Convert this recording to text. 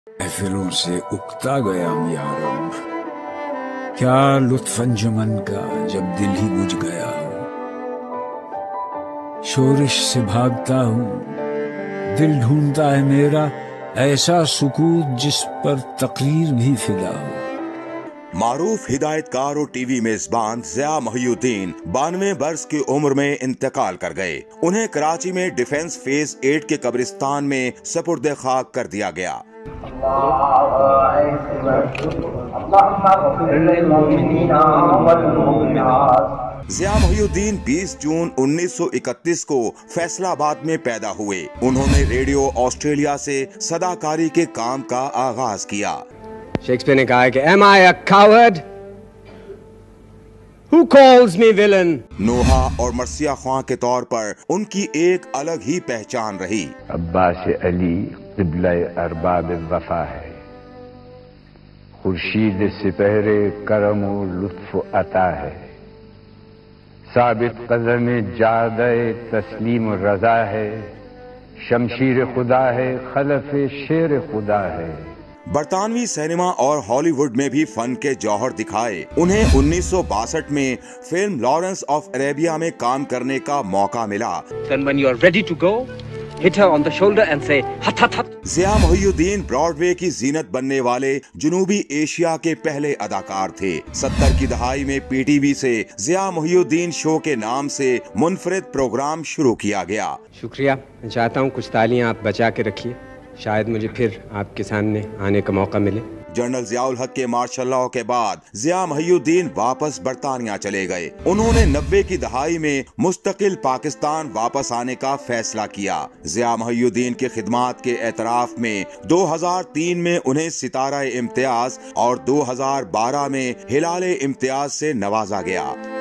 महफिलों से उकता गया यारो, क्या लुत्फ अंजुमन का जब दिल ही बुझ गया हो। शोरिश से भागता हूँ, दिल ढूंढता है मेरा ऐसा सुकूत जिस पर तकदीर भी फिदा हो। मारूफ हिदायतकार और टीवी मेजबान ज़िया मोहिउद्दीन 92 बरस की उम्र में इंतकाल कर गए। उन्हें कराची में डिफेंस फेज 8 के कब्रिस्तान में सपुर्दे खाक कर दिया गया। ज़िया मोहिउद्दीन 20 जून 1931 को फैसलाबाद में पैदा हुए। उन्होंने रेडियो ऑस्ट्रेलिया से सदाकारी के काम का आगाज किया। शेक्सपियर ने कहा है कि Am I a coward? Who calls me villain? नोहा और मर्सिया ख्वां के तौर पर उनकी एक अलग ही पहचान रही। अब्बास अली क़िबला अरबाब वफा है, खुर्शीद सिपहरे करम व लुत्फ अता है, साबित कदम जादे तस्लीम रजा है, शमशीर खुदा है, खलफ शेर खुदा है। बरतानवी सिनेमा और हॉलीवुड में भी फन के जौहर दिखाए। उन्हें 1962 में फिल्म लॉरेंस ऑफ अरेबिया में काम करने का मौका मिला। Then when you are ready to go, hit her on the shoulder and say hat hat hat. Zia Mohiuddin Broadway की जीनत बनने वाले जनूबी एशिया के पहले अदाकार थे। 70 की दहाई में पीटीवी से ज़िया मोहिउद्दीन शो के नाम से मुनफरिद प्रोग्राम शुरू किया गया। शुक्रिया, मैं चाहता हूँ कुछ तालियां आप बचा के रखिए, शायद मुझे फिर आपके सामने आने का मौका मिले। जनरल ज़ियाउल हक के मार्शल लॉ के बाद ज़िया मोहिउद्दीन वापस बरतानिया चले गए। उन्होंने 90 की दहाई में मुस्तकिल पाकिस्तान वापस आने का फैसला किया। ज़िया मोहिउद्दीन की खिदमात के एतराफ में 2003 में उन्हें सितारा इम्तियाज और 2012 में हिलाल इम्तियाज से नवाजा गया।